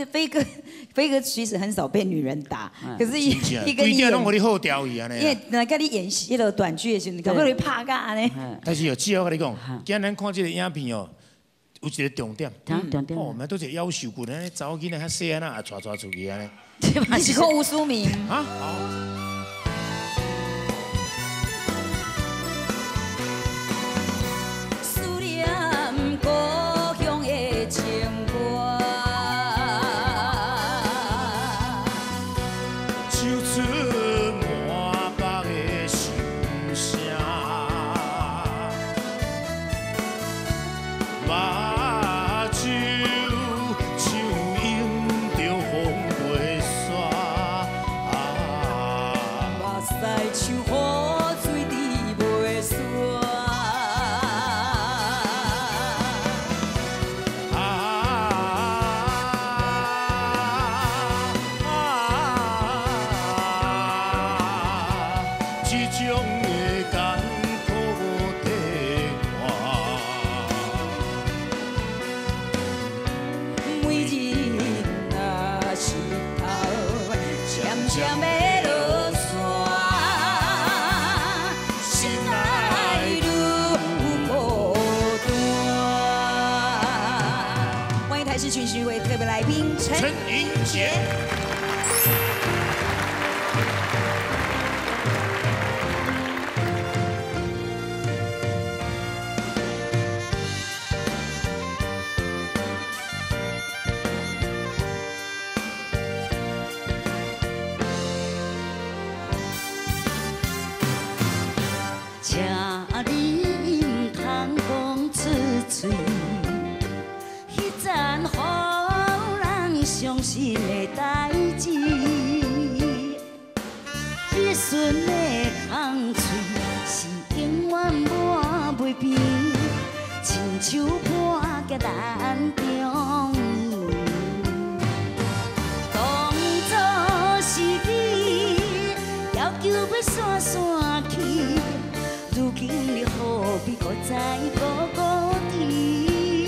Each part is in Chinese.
飞哥其实很少被女人打，可是一个规定拢互你好调伊安尼。 因为来跟你演戏那个短剧的时候，你搞不好会怕干呢。 但是有只要跟你讲，今咱看这个影片哦，有一个重点。 重点。 哦，我们都是夭寿骨的，查某囡仔较细汉啊，带出去安尼。 你是看吴淑明啊？好。 群序为特别来宾陈英杰。 请你唔通讲出嘴。 伤心的代志，一瞬的空嘴是永远抹袂平，亲像破结咱中。当作是你要求要散散去，如今你何必搁再孤孤伫？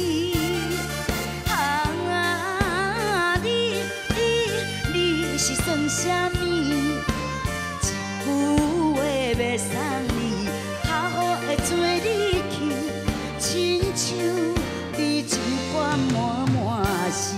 是算啥物？一句话要送你，好好的做你去，亲像你一罐满满是。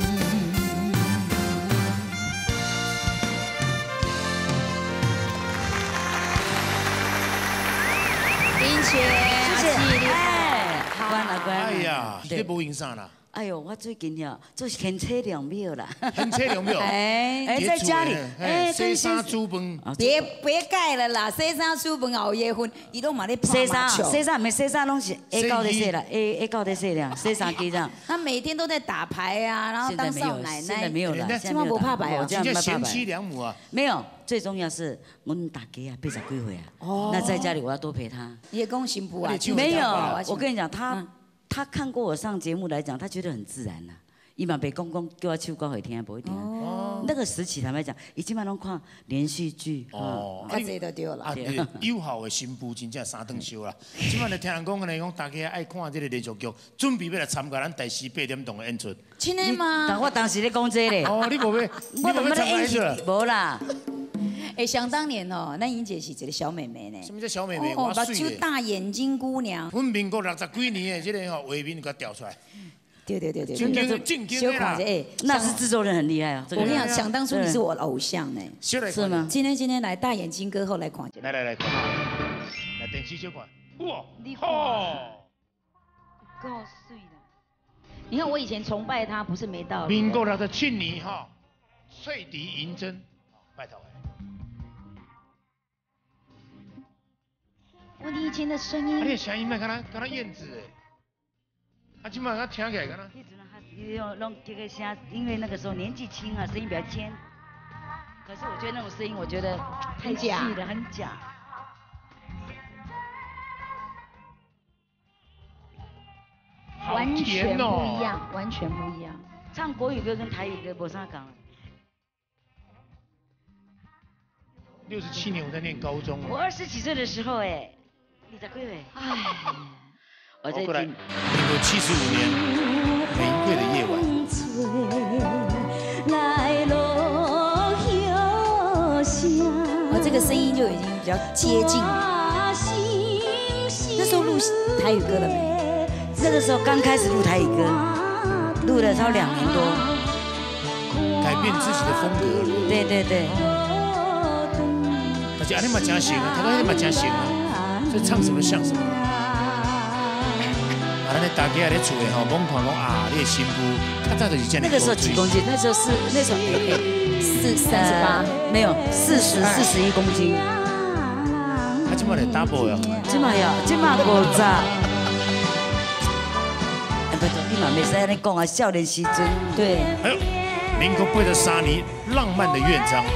林姐， 谢谢， 厉害， 关了关了。 哎呀，你无影啥啦？ 哎呦，我最近呀，做天车良庙啦， 天车良庙， 哎，在家里， 哎，洗衫煮饭， 别盖了啦，洗衫煮饭熬夜昏，伊都嘛咧泡麻将。 洗衫没洗衫拢是 A 高的洗啦，A 高的洗啦，洗衫机这样。 他每天都在打牌啊，然后当少奶奶。 现在没有了， 现在不怕牌啊， 现在贤妻良母啊。 没有，最重要是我们大家啊，80几岁啊，那在家里我要多陪他。 也讲幸福啊， 没有，我跟你讲他看过我上节目来讲，他觉得很自然啦。伊嘛被公公叫我唱歌会听，不会听。那个时期坦白讲，伊基本上看连续剧。 较济就对了。 啊，友好的新妇真正三顿烧啦。即摆就听人讲安尼讲，大家爱看这个连续剧，准备要来参加咱第4、8点钟的演出。 真的吗？ 但我当时咧讲这咧。 哦，你无要， 我怎么咧演戏？无啦。 哎，想当年哦，咱英姐是一个小妹妹呢。 什么叫小妹妹？ 哦，目睭大眼睛姑娘。 阮民国60几年的这个吼画面，给调出来。 对。 正经的啦。 那是制作人很厉害啊。 我跟你讲，想当初你是我的偶像呢。 是吗？ 今天来大眼睛歌后来看一下。 来看，来电视小看。哇， 你好。够水的。你看我以前崇拜他，不是没道理。 民国67年哈，翠笛银针，拜托。 我以前的声音， 你的声音嘛，敢若燕子哎，今晚他听起来敢若。 用这个声，因为那个时候年纪轻啊，声音比较尖。可是我觉得那种声音，我觉得太假了，很假。 完全不一样，完全不一样。 唱国语歌跟台语歌没啥讲。 67年我在念高中。 我20几岁的时候哎，20几岁。哎，我在听。 民国75年，玫瑰的夜晚。 这个声音就已经比较接近。那时候录台语歌了没？ 那个时候刚开始录台语歌，录了超2年多， 改变自己的风格。 对对对。 而且阿你嘛真行啊，他说你嘛真行啊，这唱什么像什么。啊，咱大家咧厝的吼，猛看讲啊，你的新妇，较早就是这样。 那个时候几公斤？那时候 38， 没有41公斤。 啊，今嘛来 double 呀？ 今嘛有，今嘛50。哎，不，你嘛没使安尼讲啊，少年时阵。 对。 哎呦，民国83年，浪漫的乐章。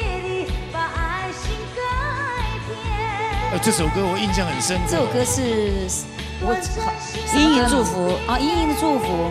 这首歌我印象很深刻。 这首歌是我隐隐祝福啊，隐隐的祝福。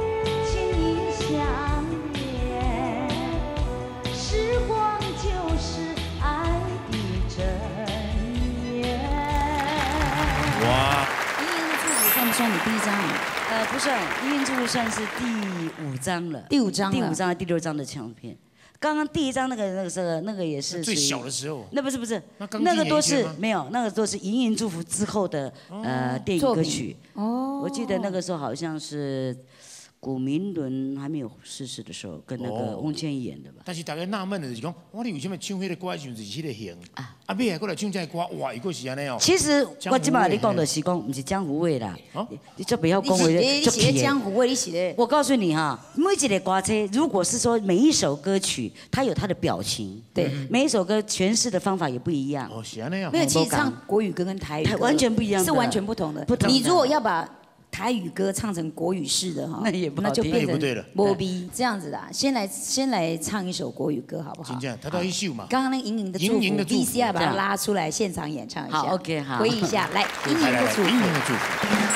哇！ 隐隐的祝福算不算你第1张？ 不算，隐隐祝福算是第5张了。 第5张， 第5张、第6张的唱片。刚刚第1张那个也是最小的时候。 那不是，那个都是没有，那个都是《隐隐祝福》之后的电影歌曲。哦。我记得那个时候好像是古明伦还没有逝世的时候，跟那个翁倩怡演的吧。 但是大家纳闷的就是讲，我你为什么唱迄个歌的时候就是迄个型？啊，尾来过来唱这个歌，哇，又是安尼哦。 其实我今嘛你讲的是讲，不是江湖味啦。你就不要讲为你写江湖味，你写的。 我告诉你哈，每一个歌车，如果是说每一首歌曲，它有它的表情，对，每一首歌诠释的方法也不一样。 哦，是安尼啊。 没有，其实唱国语歌跟台语歌完全不一样， 是完全不同的。你如果要把台语歌唱成国语式的哈，那就变成摩逼这样子的。先来唱一首国语歌好不好？ 他都一首嘛。 刚刚那隐隐的祝福 ，VCR 把它拉出来，现场演唱一下。 好 ，OK， 好， 回忆一下，来，隐隐的祝福。 隐隐的祝福。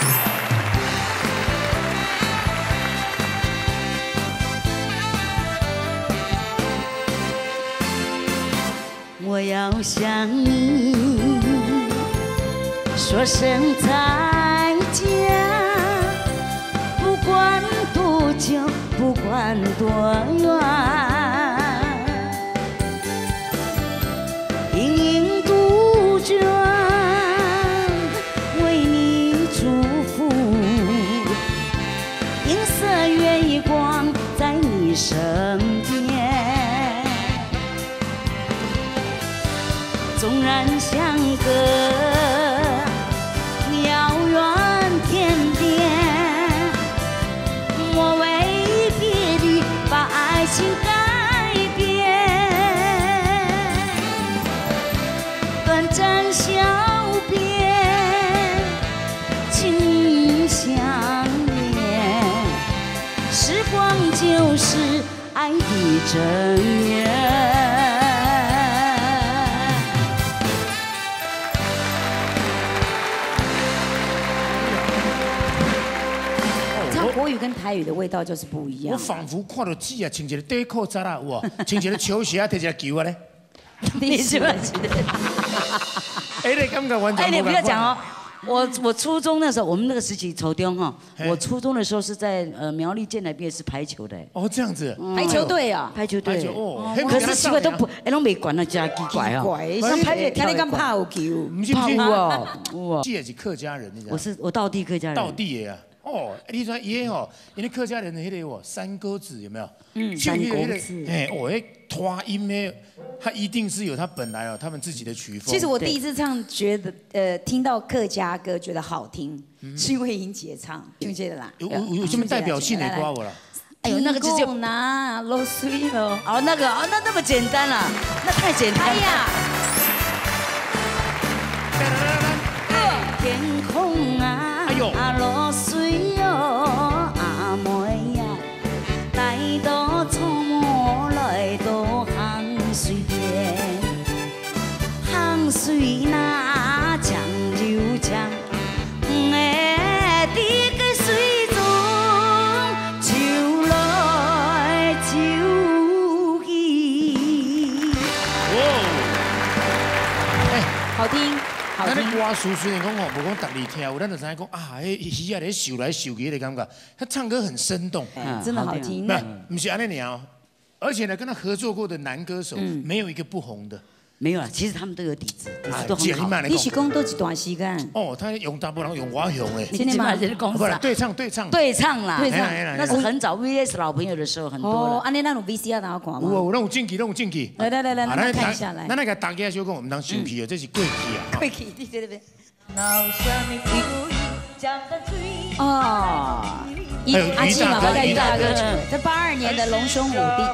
我要向你说声再见。不管多久，不管多远，隐隐杜鹃为你祝福，银色月光在你身边，纵然相隔遥远天边。我为别离，把爱情改变，短暂笑别，情意相连，时光就是爱的真言。 国语跟台语的味道就是不一样。 我仿佛看到姐啊，穿一个短裤衫啊，哇，穿一个球鞋啊，摕一个球啊咧。 你是不是？ 哎，你感觉完全？ 哎，你不要讲哦。我初中那时候，我们那个时期初中哈，我初中的时候是在苗栗县那边是排球的。 哦，这样子。 排球队啊， 排球队。 哦。 可是奇怪都不，哎，拢没管那家奇怪哦。 像排球，看你敢拍有球？ 怕哦，哇。 姐是客家人，你知道？ 我道地客家人。 道地的啊。哦，你说爷哦，因为客家人的那个三歌子有没有？ 三歌子。 哎，哦，哎，拖音呢，他一定是有他本来哦，他们自己的曲风。 其实我第一次唱，觉得听到客家歌觉得好听，是因为英姐唱，就觉得啦。 有什么代表性的歌我啦？ 哎呦，那个直接拿落水了。 哦，那个哦，那么简单啦，那太简单。哎呀。天空啊，落水哦，阿妹呀，带到草木来到hàng水边，hàng水那江流江，哎，滴个水中秋来秋去。 好听。 咱咧歌词虽然讲吼，无讲逐字听，有咱就知影讲啊，迄鱼啊咧游来游去的感觉，他唱歌很生动， 真的好听。 不是安尼尔哦，而且呢，跟他合作过的男歌手没有一个不红的。 没有啦，其实他们都有底子都很好。 你是讲多一段时间？ 哦，他用大部分用我用诶。 今天嘛就是公司对唱啦， 那是很早 VS 老朋友的时候很多了。 哦，安尼咱有 VCR 哪有看吗？ 有，拢有证据。 来，咱看一下来。 咱那个大家小讲，我们当生气哦，这是过去啊。 过去，对。哦，阿庆嘛，我在大歌曲，这82年的龙兄虎弟。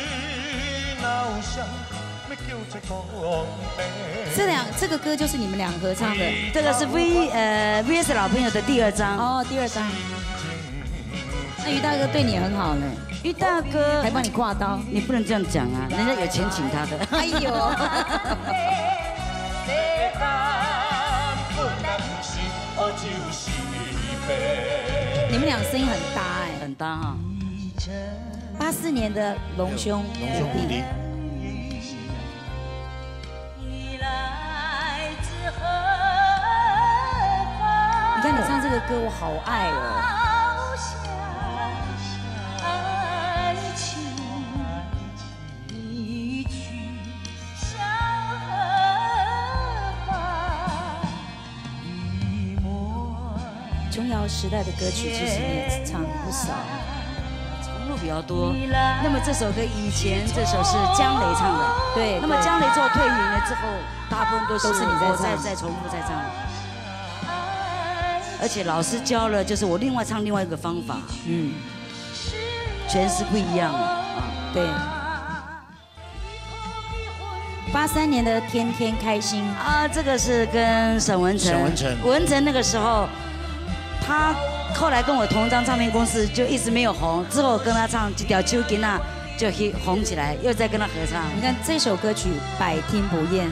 这个歌就是你们俩合唱的， 这个是 VS 老朋友的第2张。 哦，第2张。那于大哥对你也很好呢。 于大哥还帮你挂刀， 你不能这样讲啊，人家有钱请他的。 哎呦。你们俩声音很搭哎， 很搭哈。 84年的龙兄虎弟。你看你唱这个歌，我好爱哦。琼瑶时代的歌曲，其实你也唱不少， 重录比较多。那么这首歌以前这首是姜雷唱的， 对。 那么姜雷之后退隐了之后，大部分都是你在重复在唱。而且老师教了，就是我另外唱另外一个方法，诠释不一样啊。 对。83年的《天天开心》 啊，这个是跟沈文成那个时候。他后来跟我同一张唱片公司，就一直没有红。之后跟他唱这条秋吉娜就红起来，又再跟他合唱。 你看这首歌曲百听不厌。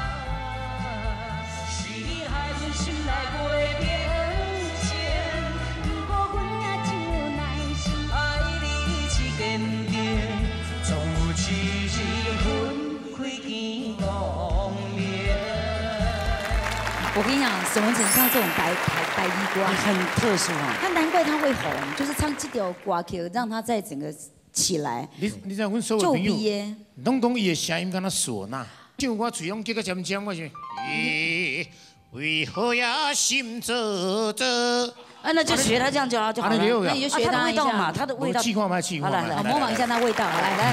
我跟你讲，沈文成唱这种白衣歌很特殊啊， 他难怪他会红，就是唱这条歌曲让他在整个起来。 你知道阮所有朋友，拢讲伊的声音敢那唢呐，像我嘴拢结个尖尖，我是为何呀心啧啧？ 啊，那就学他这样就好了。 那你就学他味道嘛，他的味道。 气化嘛，气化。 来，模仿一下那味道，来。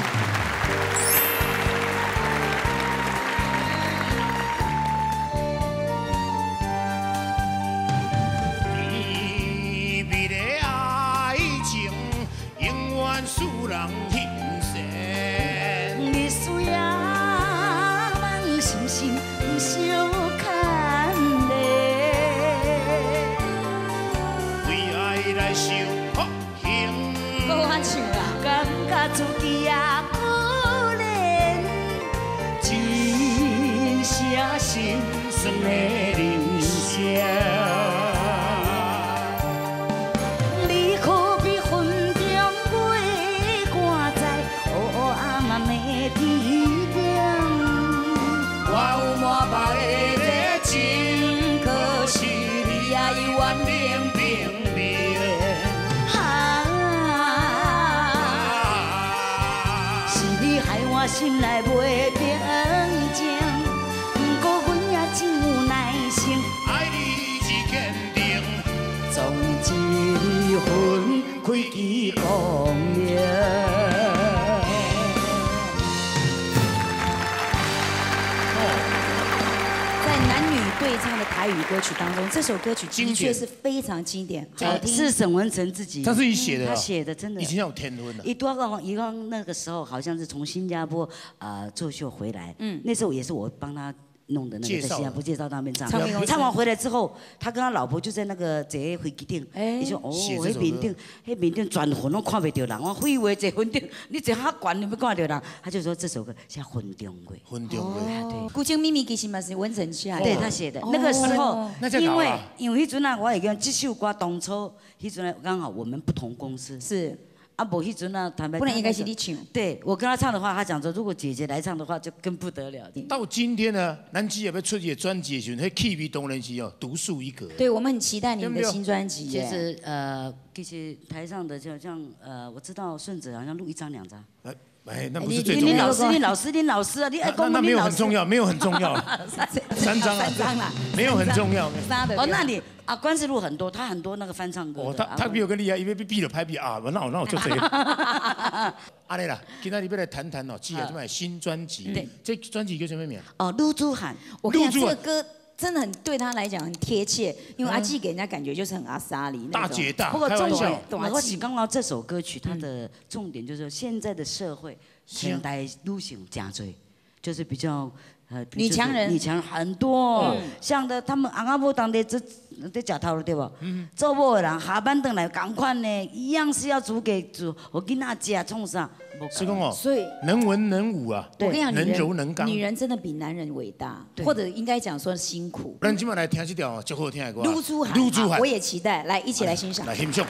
使人欣赏， 你需要梦心心相牵连， 为爱来受苦刑。 我唱啊， 感觉自己也可怜，一声心酸的人生。心内袂平静，不过阮也真有耐心， 爱你是坚定， 总一分开枝光明。 在男女对唱的台语歌曲当中，这首歌曲的确是非常经典，好听。 是沈文成自己， 他自己写的， 他写的真的。 以前有天分的。 一刚那个时候好像是从新加坡作秀回来，那时候也是我帮他弄的那个在新加坡介绍他们唱，唱完回来之后，他跟他老婆就在那个坐飞机顶，你说哦，那面顶全云拢看不到人，我废话坐云顶，你坐较悬你要看到人，他就说这首歌叫《云中月》。 云中月， 对。 古今秘密其实嘛是文成写的， 对他写的。那个时候，因为迄阵啊，我会讲这首歌当初迄阵刚好我们不同公司是。 啊，无迄阵啊，坦白不能应该是你唱。 对我跟他唱的话，他讲说，如果姐姐来唱的话，就更不得了。 到今天呢，咱只要要出一个专辑的时候，那气味当然是要独树一格。 对，我们很期待你们的新专辑。 其实台上的就像我知道顺子好像录1张2张。 哎，那不是最重要。 林老师啊，你爱讲那没有很重要，没有很重要。3张啦， 没有很重要。 哦，那你啊，关世路很多，他很多那个翻唱歌。 哦，他比我更厉害，因为比了拍比啊，那我就这样。阿丽啦，今天你要来谈谈哦，记得这买新专辑。对，这专辑叫什么名？ 哦，露珠喊。 我跟你讲，这个歌。真的很对他来讲很贴切，因为阿纪给人家感觉就是很阿莎莉大姐大， 不过重点， 我是刚刚这首歌曲它的重点就是现在的社会现代女性真多，就是比较女强人很多，像的他们阿阿婆当地在吃头了对不？做某的人下班回来赶快呢，一样是要煮给我囡仔吃，创啥？ 是讲哦， 所以能文能武啊， 我跟你讲， 能柔能刚， 女人真的比男人伟大，或者应该讲说辛苦。 咱今晚来听这条最好听的歌， 露珠喊，我也期待，来一起来欣赏。 来欣赏。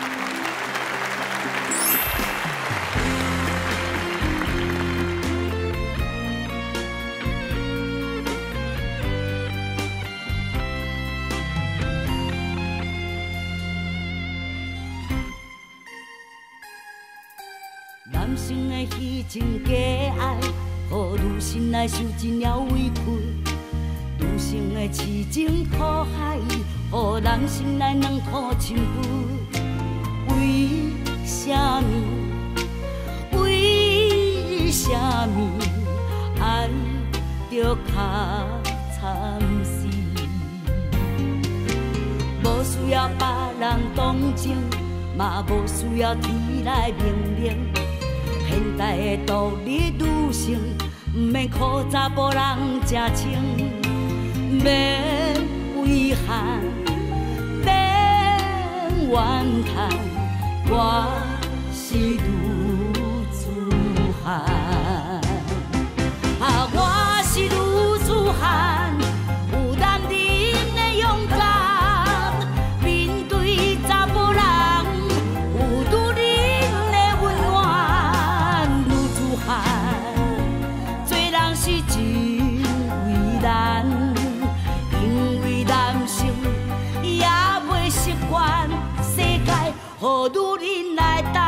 男性的虚情假爱，予女性来受尽了委屈；女性的痴情苦海，予男性来两吐深悲。为什么？为什么爱着较惨死？无需要别人同情，嘛无需要天来命令。现代的独立女性，不免靠查甫人吃清，免遗憾，免怨叹，我是女子汉。啊，我是女子汉，有男人的勇敢，面对查甫人，有女人的温暖。做人是真为难，因为男性也袂习惯世界予女人来担。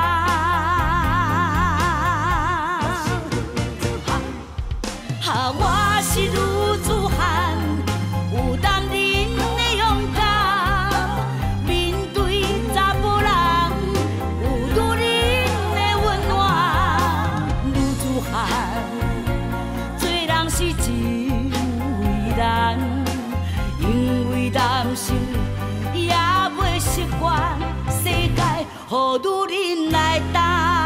我是女子汉，有男人的勇敢，面对查甫人，有女人的温暖。女子汉，做人是真为难，因为男性也袂习惯世界予女人来担。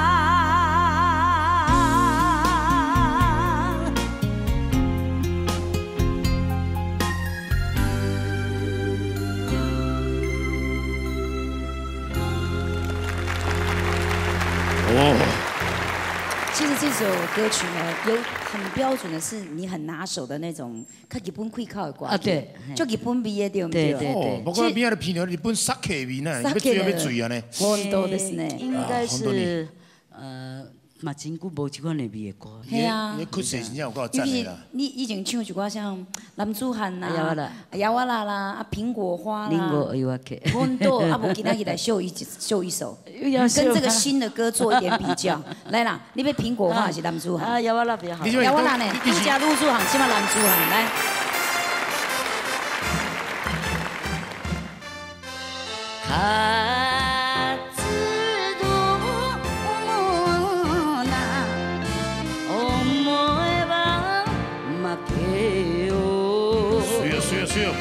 其实这首歌曲呢，有很标准的是你很拿手的那种，较日本气口的歌。 啊，对， 就日本味的对不对？ 对哦，不过边的偏了日本sake味呢，要醉要醉啊呢。 很多的是呢。 应该是嘛真久无这款的味的歌。 系啊。 你曲势真正有够赞的啦。 你以前唱一寡像男子汉啦、摇啊啦啦、啊苹果花啦，很多啊，无今仔日来秀一首，跟这个新的歌做一点比较。来啦，你要苹果花还是男子汉？ 啊，摇啊啦比较好。 摇啊啦呢，你加女子汉，起码男子汉来。 是哦。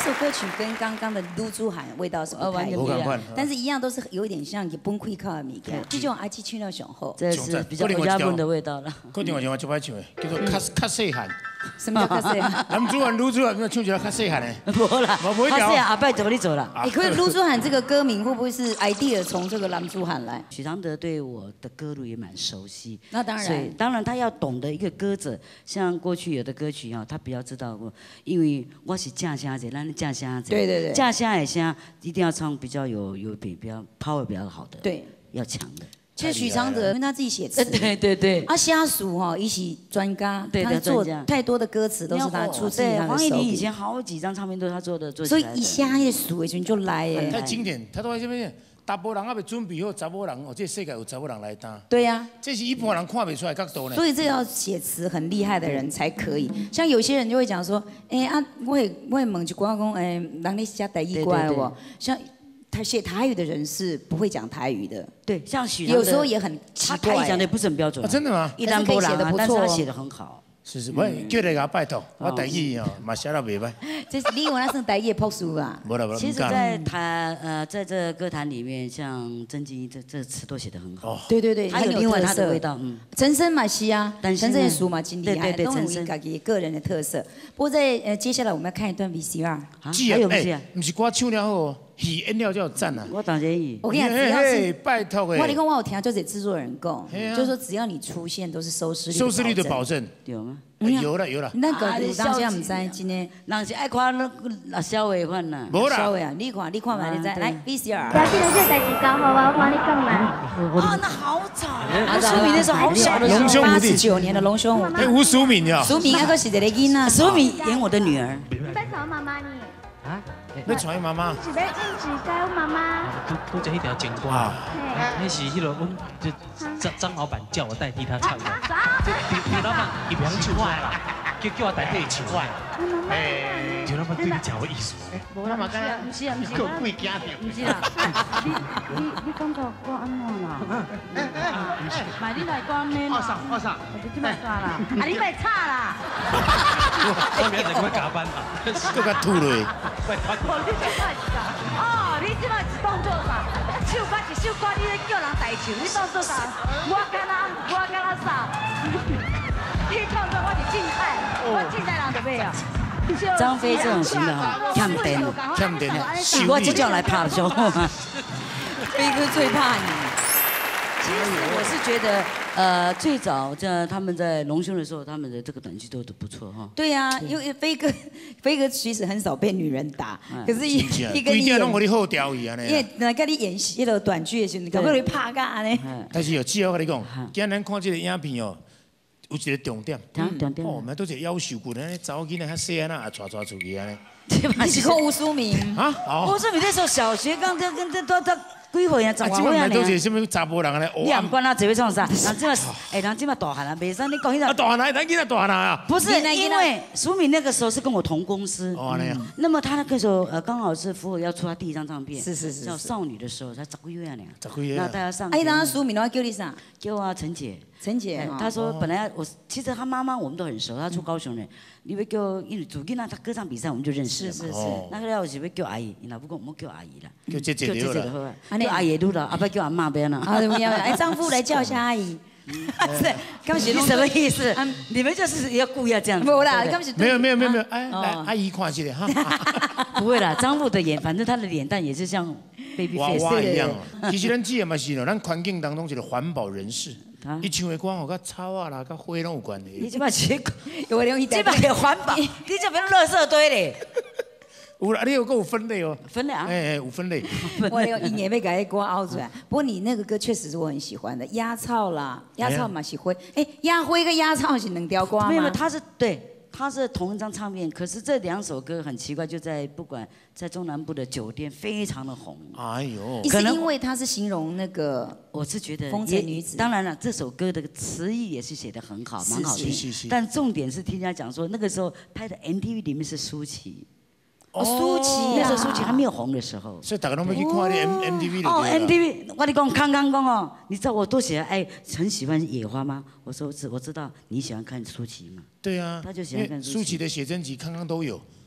首歌曲跟刚刚的露珠喊味道是不太一样，但是一样都是有一点像日本开口的物件，这种阿基唱了上好。 这是比较国家本的味道了。 可另外一首我就爱唱的，叫做较细汉。 什么叫较细汉？ 男主喊女主喊，唱一个较细汉的。 无啦，较细汉阿伯怎么你做了？ 可是露珠喊这个歌名会不会是 idea 从这个男主喊来？ 许常德对我的歌路也蛮熟悉， 那当然， 所以当然他要懂得一个歌者，像过去有的歌曲啊，他比较知道过，因为我是正声者，咱正声者， 对对对， 正声的声一定要唱比较有比较 power 比较好的， 对， 要强的。 其实许常德因为他自己写词， 对对对， 啊虾叔哈，一起专家，他做太多的歌词都是他出自于他的手笔。 黄义玲以前好几张唱片都是他做的， 所以一下那数的时候就来耶， 太经典，他都在这边。查甫人还未准备好，查某人哦，这世界有查某人来担。 对呀， 这是一般人看不出来角度呢。 所以这要写词很厉害的人才可以。像有些人就会讲说，我会问一句讲，人咧写台语歌哦，像他写台语的人是不会讲台语的。 对，像许有时候也很奇怪， 他台语讲的不是很标准。 真的吗？ 一般不写的不错， 但是他写的很好。 是，我叫你甲拜托，我台语哦嘛写得袂歹。 这是你以为那算台语朴素吧？ 其实，在这歌坛里面，像曾静怡这词都写得很好。 对对对， 他有另外他的味道。 陈升嘛是啊，陈升的书嘛真厉害，都有自己个人的特色。不过在接下来我们要看一段 VCR。 还有 VCR， 不是歌唱了后，戏演了就有赞啊。 我当然演。 我跟你讲，只要是拜托的。 我跟你讲，我有听就是制作人讲，就是说只要你出现都是收视率的保证。 有吗？ 有了。 那个有当时唔知真的， 人是爱看那小伟款呐。 无啦。 小伟啊，你看嘛，你知来 VCR。 要记得这代志交好我帮你讲啦。 哦，那好早啊！苏敏那时候好小的时候。 龙兄虎弟。 89年的龙兄虎弟。 吴淑敏呀。 淑敏那个是一个囡仔。 淑敏演我的女儿。 你在找妈妈呢？ 啊？要传妈妈？ 是要应指教妈妈。 都这一条金瓜，那是迄个张老板叫我代替他唱的。张老板伊不要唱我啦，叫我代替唱我。张老板对你真有意思。 无啦嘛，不是啊，够贵家庭。不是啦，你感觉我安怎啦？买你来讲咩啦？我啥？你买啥啦？啊，你买叉啦？ 我明仔载要加班啦， 搁甲吐落。 你这摆是啥？哦，你这摆是当作啥？唱歌一首歌，你咧叫人代唱，你当作啥？我敢啥？你当作我是静态，我静态人就买啊。 张飞这种型的哈，欠电，我这叫来怕的时候， 飞哥最怕你。 其实我是觉得，最早他们在隆胸的时候，他们的这个短剧都不错哈。 对呀，因为飞哥其实很少被女人打，可是一个你拢我好调伊安尼。 因为来跟你演戏那个短剧的时候，你可不可以怕干呢？ 但是有只要跟你讲，今咱看这个影片哦，有一个重点。哦，我们都是夭寿骨的，查某囡仔较细汉啊，抓出去安尼。 你是看吴淑敏啊？ 吴淑敏那时候小学刚跟都几岁啊？10多岁啊？ 都是什么查甫人安尼？ 你也唔管他只会创啥？人这嘛，人这嘛大汉啊，袂使你讲迄个。 大汉啊，咱囡仔大汉啊。 不是，因为淑敏那个时候是跟我同公司。 哦，那样。 那么他那个时候刚好是福尔要出他第一张唱片， 是叫《少女》的时候，才10几月啊， 10几月。 那大家上。 哎，当时淑敏的话叫你啥？ 叫我陈姐。 陈姐， 他说本来其实他妈妈我们都很熟，他住高雄的。你要叫，因为主囡仔他歌唱比赛我们就认识了嘛。 是。 那个了是要叫阿姨，那不过我们叫阿姨啦。 叫姐姐就好了。 叫阿姨都了，阿不叫阿妈边了。 啊，怎么样？哎，丈夫来叫一下阿姨。 是，刚是你什么意思？你们就是要故意要这样。 没啦， 没有，哎，来阿姨看起来哈。 不会啦，张富的脸，反正他的脸蛋也是像 baby face 娃娃一样。其实咱这个嘛是咯，咱环境当中一个环保人士。伊唱的歌哦，甲草啊啦，甲花拢有关系。 你这把结果， 我用一这把也环保，你这边垃圾堆嘞。 有啦，你有有分类哦。 分类啊？ 哎，有分类。 我用一年被改歌凹出来。不过你那个歌确实是我很喜欢的，鸭草啦，鸭草嘛是灰。哎，鸭灰跟鸭草是能雕瓜吗？ 没有，它是对。它是同一张唱片，可是这2首歌很奇怪，就在不管在中南部的酒店非常的红。 哎呦， 可能因为它是形容那个， 我是觉得风尘女子。 当然了，这首歌的词意也是写得很好，蛮好听。 是。 但重点是听人家讲说，那个时候拍的 MTV 里面是舒淇。 哦，舒淇那时候舒淇还没有红的时候。 所以大家都没去看那 MTV 的。 哦 ，MTV， 我跟你讲，刚讲哦，你知道我多喜欢很喜欢野花吗？我说我知道你喜欢看舒淇嘛。 对啊， 他就喜欢看舒淇的写真集，康康都有。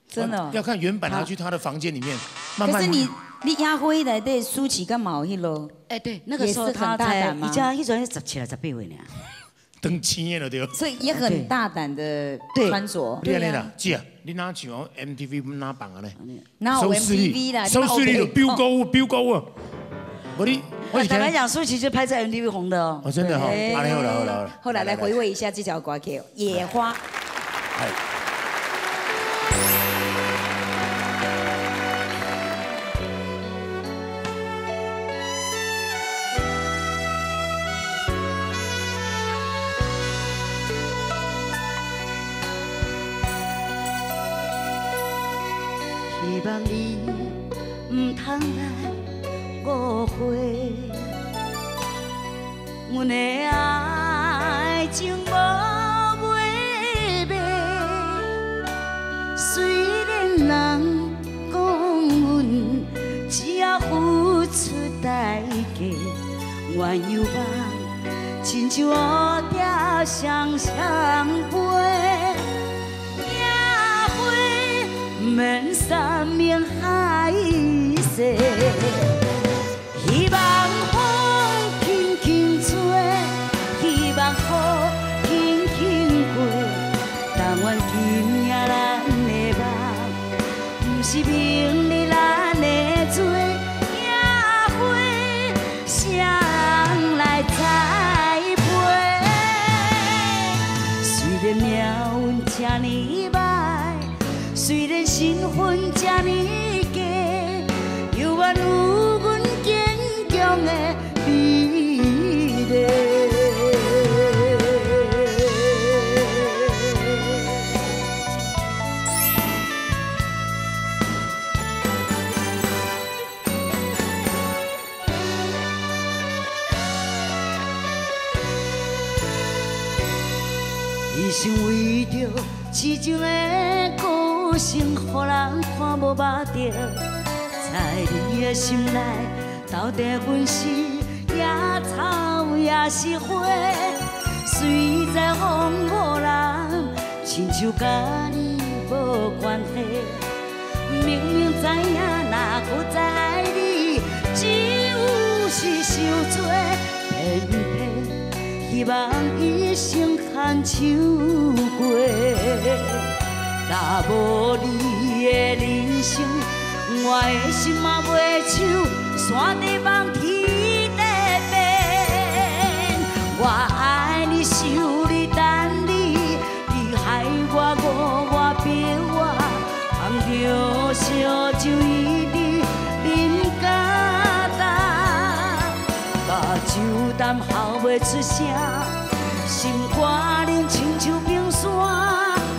真的。 要看原版，还要去他的房间里面慢慢。 可是你亚辉内底舒淇跟毛迄咯？ 哎，对，那个时候他才，伊家迄阵17、18岁呢。 登青了对。 所以也很大胆的穿着。 对啊，姐啊，你哪像 MTV 哪榜啊呢？ 哪有 MTV 啦？ 收视率飙高啊！我坦白讲，舒淇就拍在 MTV 红的哦。 哦，真的哈。好了。 后来来回味一下这条歌曲《野花》。 希望你唔通来误会，阮的爱情无尾卖。虽然人讲阮只要付出代价，愿犹望亲像乌条双双飞。免山明海誓，希望风轻轻吹，希望雨轻轻过。但愿今夜咱的梦，不是明日咱的做。野花，啥人来栽培？虽然命运这呢歹。虽然身份这呢低，犹原有阮坚强的美丽。一生为着痴情的歌声，予人看无目着，在你的心内，到底阮是野草也是花，虽在风雨人，亲像甲你无关系。明明知影，若搁再爱你，只有是受罪，偏偏希望一生牵手过。若无你的人生，我的心嘛袂像山地望天地变。我爱你，想你，等你，你害我误我别我，捧着烧酒一直啉甲干，把酒淡喉袂出声，心肝冷亲像冰山。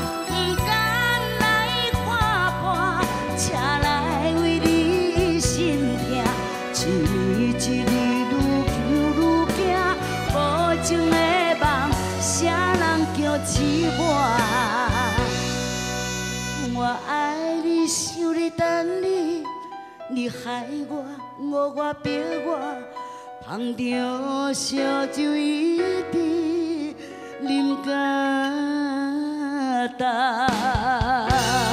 我爱你，想你，等你，你害我，误我，别我，捧着烧酒一直啉甲干。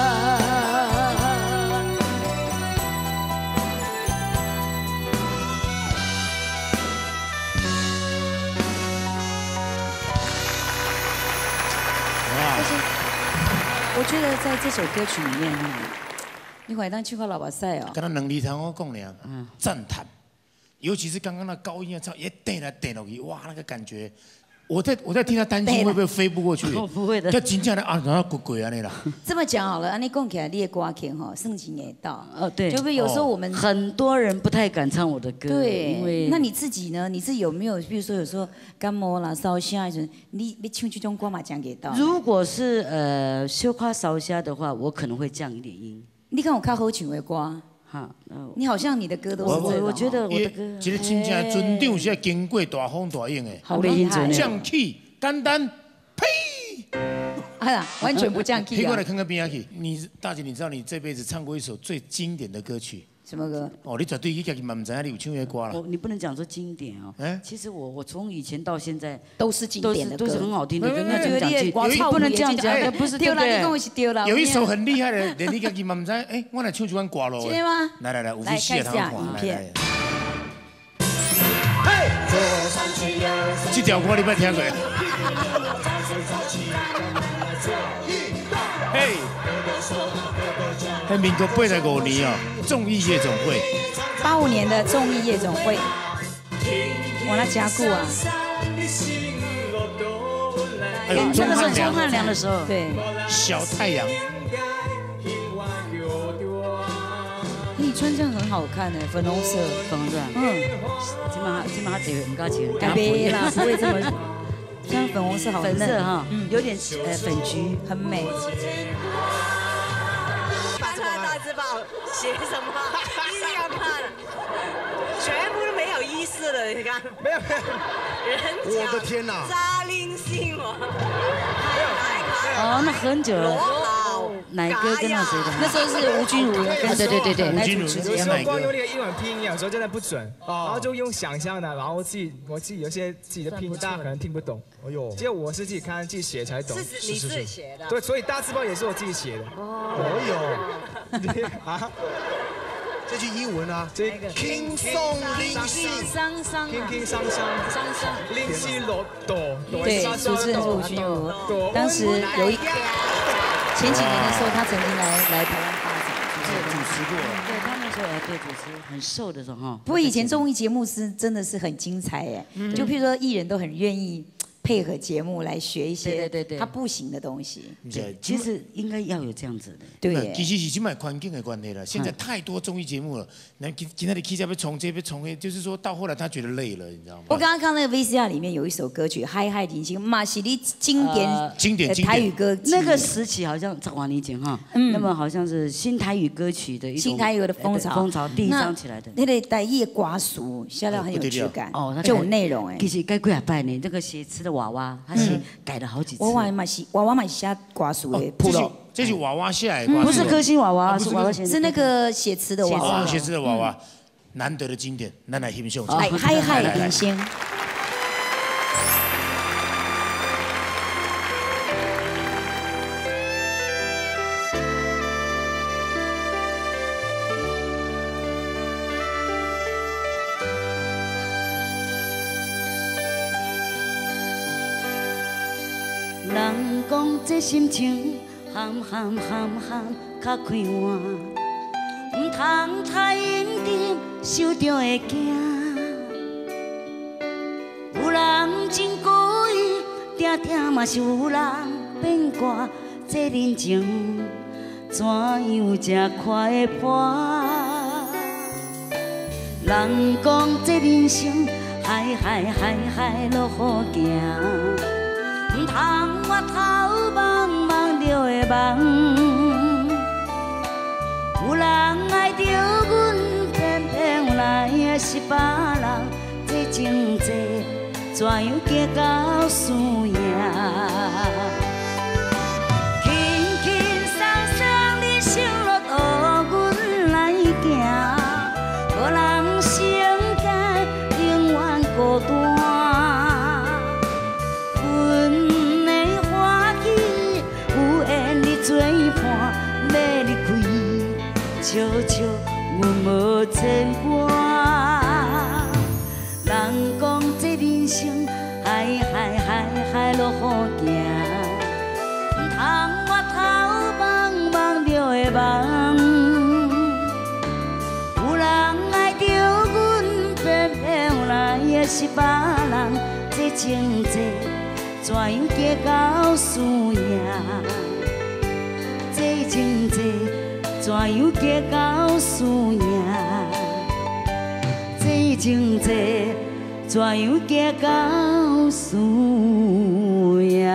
我觉得在这首歌曲里面，你回当去过老巴赛哦。 跟他能力堂我讲了，赞叹，尤其是刚刚那高音啊，唱也点来点落去，哇，那个感觉，我在听他担心会不会飞不过去。 不会的。 他真正的啊，然后鬼鬼啊那啦。 这么讲好了，安尼讲起来，你的歌曲哈，盛情也到。 哦，对。 就有时候我们很多人不太敢唱我的歌。 对。 因为那你自己呢？你自己有没有，比如说有时候感冒啦、烧声时，你唱这种歌嘛，讲给到。 如果是小可烧声的话，我可能会降一点音。 你看我较好唱的歌。哈，你好像你的歌都是这我觉得我的歌， 这个真正的船长是要经过大风大影的， 好厉害， 降 key 简单，呸！ 哎呀，完全不降 key 啊！ 飞过来看看边下去，大姐，你知道你这辈子唱过一首最经典的歌曲？ 什么歌？ 哦，你绝对去家己嘛唔知影你有唱迄歌啦。 你不能讲说经典哦。其实我从以前到现在都是经典的歌， 都是很好听的歌。那就讲不能这样讲，不是对不对？ 有一首很厉害的，连你家己嘛唔知，哎，我来唱一款歌咯。 真的吗？ 来，有去试他看。 来。 这条歌你捌听过？嘿，民国85年哦，综艺夜总会。 85年的综艺夜总会，我那加固啊。 那个是钟汉良的时候， 对。 小太阳。 你穿这样很好看哎，粉红色， 基本上这个唔高级， 没啦，不会这么。像粉红色好粉色哈，有点粉橘， 很美。 看他大字报写什么？一定要看，全部都没有意思了，你看。 没有。 人我的天哪！ 扎林性哦。 哦，那很久了。哪哥跟那谁的？ 那时候是吴君如的，对， 吴君如。 有时候光用那个英文拼音，有时候真的不准，然后就用想象的，然后我自己有些自己的拼音，大家可能听不懂。哎呦，只有我是自己看自己写才懂。 是你自己写的？ 对，所以大字报也是我自己写的。哦哟，啊，这句英文啊，这轻松灵性，轻桑桑，灵犀落朵。 对，主持人是吴君如。当时有一前几年的时候，他曾经来台湾发展， 主持过。 对他那时候对主持很瘦的时候哈。 不过以前综艺节目是真的是很精彩哎，就譬如说艺人都很愿意配合节目来学一些他不行的东西。 对，其实应该要有这样子的。 对， 其实是今麦环境的关系了。现在太多综艺节目了，那今天的 K 家被重接，就是说到后来他觉得累了，你知道吗？ 我刚刚看那个 VCR 里面有一首歌曲《嗨嗨人心》，马西里经典台语歌， 那个时期好像往你讲哈，那么好像是新台语歌曲的一种新台语的风潮缔造起来的。 那个台语歌词写得很有质感，就有内容哎。 其实该几啊拜呢，这个写词的娃娃，他是改了好几次。 娃娃嘛是写歌词的谱咯。 这是娃娃写的歌词。 不是歌星娃娃，是娃娃是那个写词的娃娃。 写词的娃娃，难得的经典，咱来欣赏。 嗨嗨人心。 人讲这心情含较快活，唔通太认真，受着会惊。有人真故意，定嘛是有人变卦。这人情怎样才快会破？人讲这人生，海落雨行。唔通我头茫着会梦，有人爱着阮，偏有来的是别人。这情债怎样结到输赢？轻轻松松你想落路，阮来行，无人成家，永远孤单。做伴要离开，悄悄阮无牵挂。人讲这人生，海落雨行，唔通我头茫着会梦。有人爱着阮，偏有来的是别人。这情债怎样结到输赢？这情债怎样结到输赢？这情债怎样结到输赢？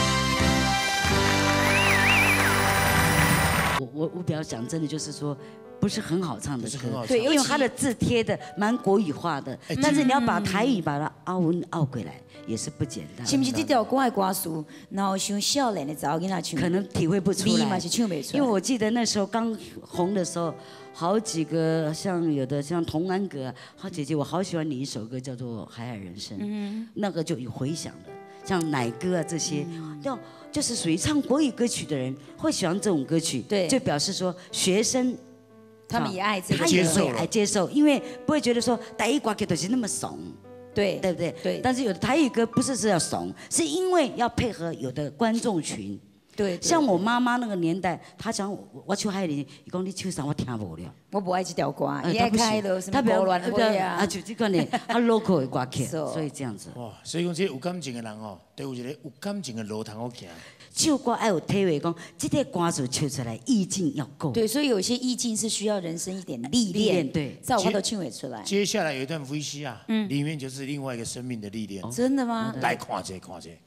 我比较讲真的，就是说， 不是很好唱的歌， 对， 因为它的字贴的蛮国语化的，但是你要把台语把它凹文凹过来，也是不简单。 是不是这条歌的歌词，然后像少年的查某囡仔唱， 可能体会不出来， 嘛是唱不出来。 因为我记得那时候刚红的时候，好几个像有的像童安格，好姐姐，我好喜欢你一首歌叫做《海海人生》，那个就有回响的，像奶哥啊这些，就是属于唱国语歌曲的人会喜欢这种歌曲， 对， 就表示说学生。 他们也爱这个， 他也会爱接受，因为不会觉得说台语歌曲都是那么怂， 对不对？ 对。 但是有的台语歌不是要怂，是因为要配合有的观众群。 对。 像我妈妈那个年代，她讲我唱海林，伊讲你唱啥我听无了。 我不爱这条歌，伊爱开的什么波乱会啊， 就这个呢，他 local 的歌曲，所以这样子。 哇，所以讲这有感情的人哦，都有一个有感情的路通好行。 唱歌要有体会，讲这个歌词唱出来意境要够。 对，所以有些意境是需要人生一点历练， 对， 在我都唱会出来。 接下来有一段 VC 啊，里面就是另外一个生命的历练。 真的吗？ 来看这看这。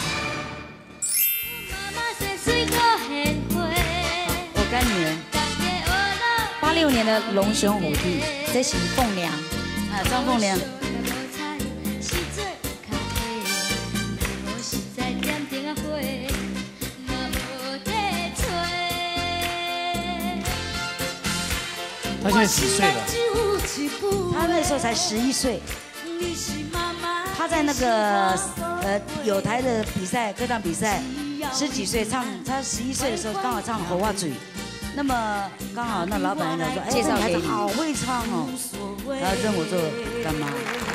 我干女人 ，86年的龙兄虎弟，这是凤娘啊，张凤娘。 他现在几岁了？ 他那时候才11岁。他在那个有台的比赛，歌唱比赛，10几岁唱，他11岁的时候刚好唱《荷花嘴》，那么刚好那老板娘说，哎，这孩子好会唱哦，然后认我做干妈。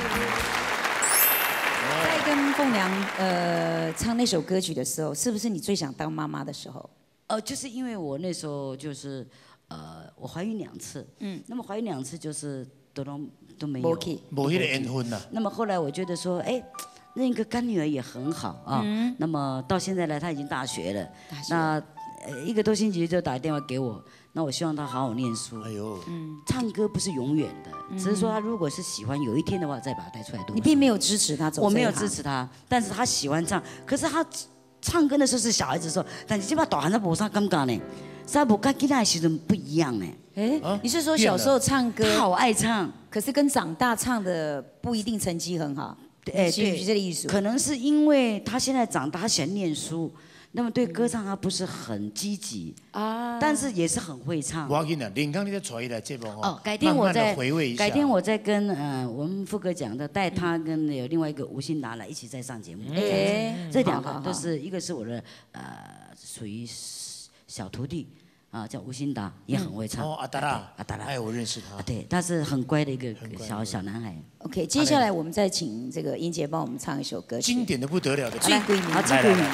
在跟凤娘唱那首歌曲的时候，是不是你最想当妈妈的时候？ 就是因为我那时候就是我怀孕2次，那么怀孕2次就是都没有， 没那个缘分呐。 那么后来我觉得说，哎，那个干女儿也很好啊。那么到现在呢，她已经大学了，那1个多星期就打电话给我，那我希望她好好念书。哎呦，唱歌不是永远的，只是说她如果是喜欢，有一天的话再把她带出来读。 你并没有支持她走这一行。 我没有支持她，但是她喜欢唱，可是她唱歌的时候是小孩子说，但是这把大汉都无啥感觉呢。啥不跟囡仔的时阵不一样呢？ 哎，你是说小时候唱歌好爱唱， 可是跟长大唱的不一定成绩很好？哎，对，这个意思。 可能是因为他现在长大，他喜欢念书，那么对歌唱他不是很积极啊，但是也是很会唱。 我跟你讲，林刚你再传一来这部哦， 改天我再回味一下。 改天我再跟我们副歌讲的，带他跟有另外一个吴欣达来一起再上节目。哎，这2个都是一个是我的属于小徒弟。啊，叫吴欣达，也很会唱。 哦，阿达拉，哎，我认识他。 对，他是很乖的一个小男孩。 OK， 接下来我们再请这个英姐帮我们唱一首歌曲， 经典的不得了的《 最闺蜜》。 好，最闺蜜。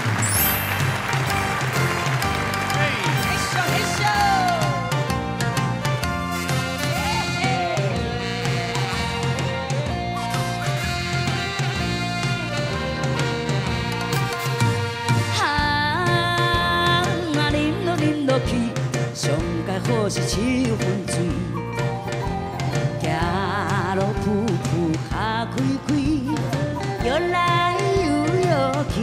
上该好是7分醉，行路噗噗脚开开，摇来摇去，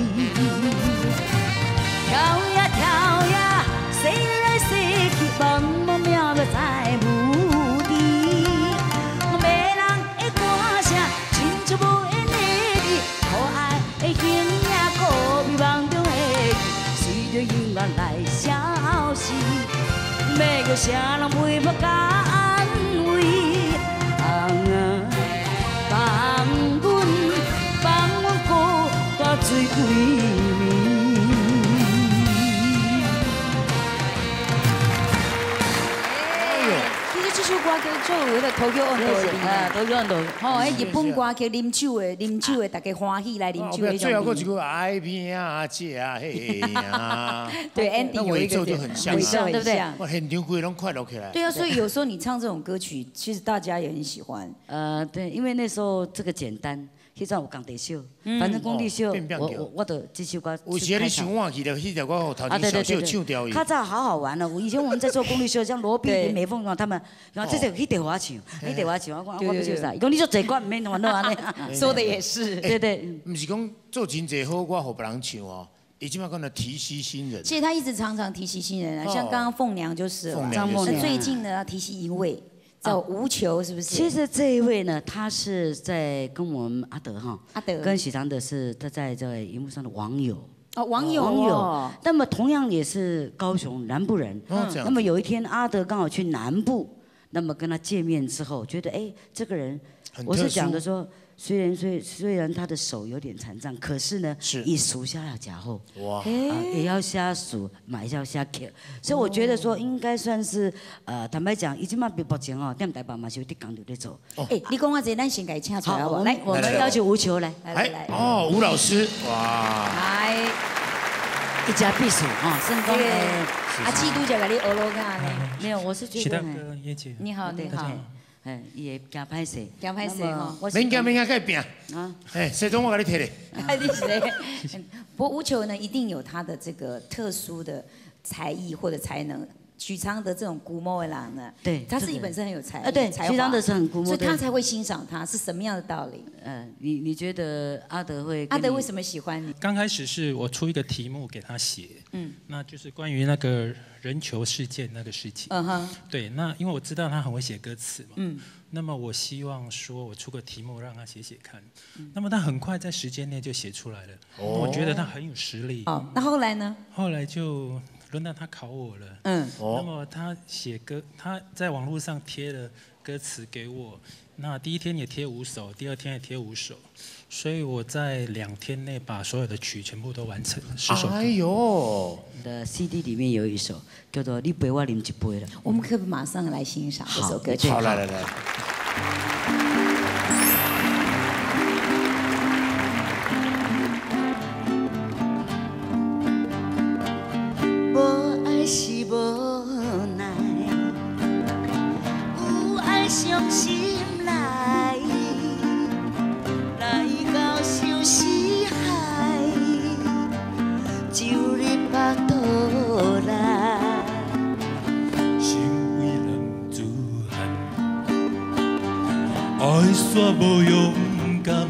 跳呀跳呀，洗来洗去，茫茫渺渺在无地。迷人的歌声，亲像无言的字，可爱的形影，可比梦中的伊，随着音乐来消失。要叫啥人陪我甲安慰？放阮孤单做闺蜜。 其实这首歌叫做《头叫温度》 啊，头叫温度。 哦，迄日本歌曲啉酒的，大家欢喜来啉酒的。 最后嗰一句爱拼啊，姐啊嘿呀。 对 ，Andy 有一个就很像， 对不对？ 哇，现场规拢快乐起来。 对啊，所以有时候你唱这种歌曲，其实大家也很喜欢。 对，因为那时候这个简单。迄阵有工地秀，反正工地秀，我都这首歌。 有时你想忘记了，迄条歌头前小秀唱掉伊。 较早好玩了，以前我们在做工地秀，像罗碧玲、美凤啊他们，然后这首迄条我唱，迄条我唱，我不秀啥，伊讲你做这歌唔免烦恼安尼。 说的也是。 对对。 唔是讲做真济好歌，互别人唱哦。 已经要跟他提携新人。 其实他一直常常提携新人啊，像刚刚凤娘就是张凤娘。 最近呢要提携一位叫吴球，是不是？ 其实这一位呢，他是在跟我们阿德哈， 阿德跟许常德是他在荧幕上的网友。 哦，网友。 那么同样也是高雄南部人。那么有一天阿德刚好去南部，那么跟他见面之后，觉得哎，这个人，我是讲的说。虽然他的手有点残障，可是呢，以熟下了假后，哇，也要下数，买要下 Q， 所以我觉得说应该算是坦白讲，已经嘛比目前哦，店台吧嘛是有点讲究在做。 哎，你讲我这，咱先给请出来好不好？ 来，我们要求吴球来， 来， 哦，吴老师，哇， 来， 一家必属啊，圣公阿基督教给你俄罗卡呢？ 没有，我是觉得。 你好，你好。 哎，伊会惊歹势， 惊歹势吼。 免惊，该拼啊！哎，西装我给你摕咧。 你谁？不过吴球呢，一定有他的这个特殊的才艺或者才能。许常德这种古摸的人呢， 对， 他自己本身很有才艺， 对，许常德是很古摸的， 所以他才会欣赏他，是什么样的道理？ 你觉得阿德会？ 阿德为什么喜欢你？ 刚开始是我出一个题目给他写，那就是关于那个人球事件那个事情，对，那因为我知道他很会写歌词嘛，那么我希望说我出个题目让他写写看，那么他很快在时间内就写出来了，我觉得他很有实力。 哦，那后来呢？ 后来就轮到他考我了，那么他写歌，他在网络上贴了歌词给我，那第一天也贴5首，第2天也贴5首，所以我在2天内把所有的曲全部都完成了10首歌。 哎呦， 你的 CD 里面有一首叫做《你陪我啉一杯》了， 我们可不可以马上来欣赏这首歌曲？ 好，来。 无爱是无奈，有爱伤心来，来到相思海，就入巴肚内。 身为男子汉，爱煞无勇敢，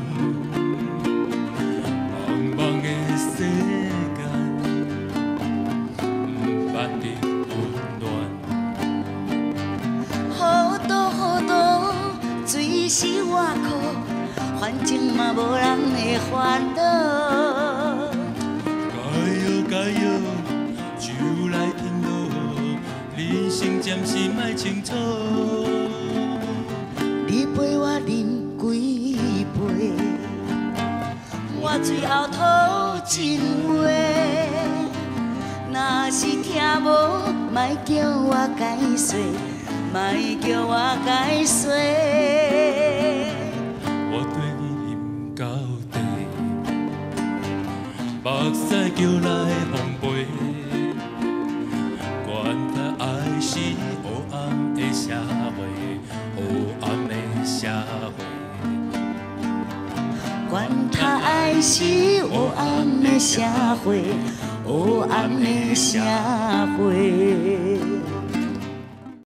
茫茫的世界。水是我苦，反正嘛无人会烦恼。加油，就来拼搏，人生暂时莫清楚。你陪我饮几杯，我最后吐真话。若是听无，莫叫我解释。莫叫我解释，我对你唔到底，目屎叫来奉陪，管他爱是黑暗的社会，黑暗的社会，管他爱是黑暗的社会，黑暗的社会。